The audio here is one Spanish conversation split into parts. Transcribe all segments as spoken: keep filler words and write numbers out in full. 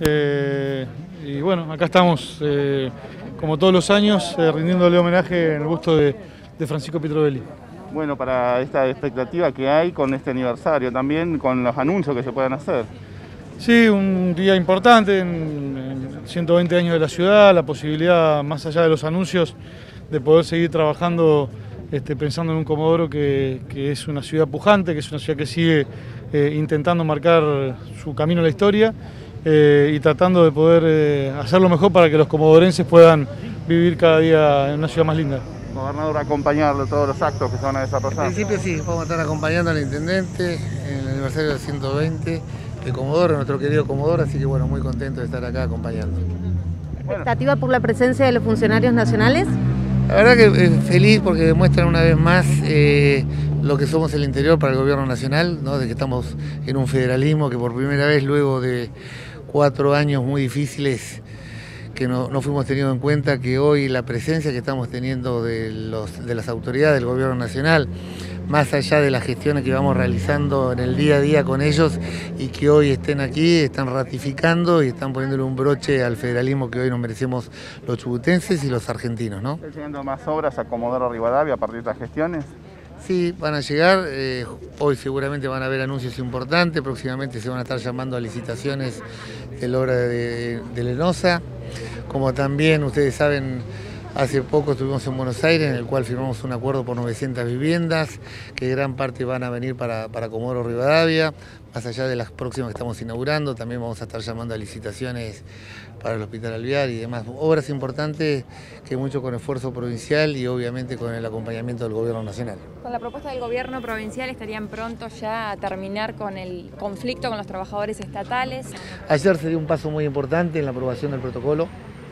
Eh, y bueno, acá estamos, eh, como todos los años, eh, rindiéndole homenaje en el busto de, de Francisco Pietrovelli. Bueno, para esta expectativa que hay con este aniversario, también con los anuncios que se puedan hacer. Sí, un día importante, en, en ciento veinte años de la ciudad, la posibilidad, más allá de los anuncios, de poder seguir trabajando este, pensando en un Comodoro que, que es una ciudad pujante, que es una ciudad que sigue eh, intentando marcar su camino en la historia eh, y tratando de poder eh, hacerlo mejor para que los comodorenses puedan vivir cada día en una ciudad más linda. Gobernador, acompañarlo todos los actos que se van a desarrollar. En principio sí, vamos a estar acompañando al intendente en el aniversario del ciento veinte de Comodoro, nuestro querido Comodoro, así que bueno, muy contento de estar acá acompañando. ¿Expectativa por la presencia de los funcionarios nacionales? La verdad que eh, feliz porque demuestran una vez más eh, lo que somos el interior para el gobierno nacional, ¿no? De que estamos en un federalismo que por primera vez luego de cuatro años muy difíciles que no, no fuimos teniendo en cuenta, que hoy la presencia que estamos teniendo de, los, de las autoridades del gobierno nacional, más allá de las gestiones que vamos realizando en el día a día con ellos y que hoy estén aquí, están ratificando y están poniéndole un broche al federalismo que hoy nos merecemos los chubutenses y los argentinos, ¿no? ¿Están llegando más obras a Comodoro Rivadavia a partir de estas gestiones? Sí, van a llegar, eh, hoy seguramente van a haber anuncios importantes, próximamente se van a estar llamando a licitaciones de la obra de, de Lenosa, como también ustedes saben, hace poco estuvimos en Buenos Aires, en el cual firmamos un acuerdo por novecientas viviendas, que gran parte van a venir para, para Comodoro Rivadavia, más allá de las próximas que estamos inaugurando, también vamos a estar llamando a licitaciones para el Hospital Alvear y demás. Obras importantes que mucho con esfuerzo provincial y obviamente con el acompañamiento del gobierno nacional. Con la propuesta del gobierno provincial estarían prontos ya a terminar con el conflicto con los trabajadores estatales. Ayer se dio un paso muy importante en la aprobación del protocolo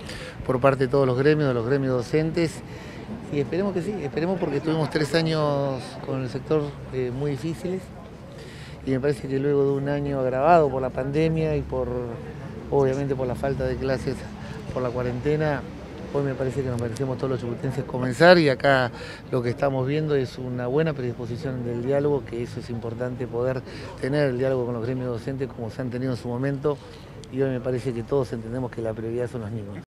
por parte de todos los gremios, de los gremios docentes, y esperemos que sí, esperemos porque tuvimos tres años con el sector eh, muy difíciles y me parece que luego de un año agravado por la pandemia y por, obviamente por la falta de clases, por la cuarentena, hoy me parece que nos merecemos todos los chubutenses comenzar y acá lo que estamos viendo es una buena predisposición del diálogo, que eso es importante poder tener el diálogo con los gremios docentes como se han tenido en su momento y hoy me parece que todos entendemos que la prioridad son los niños.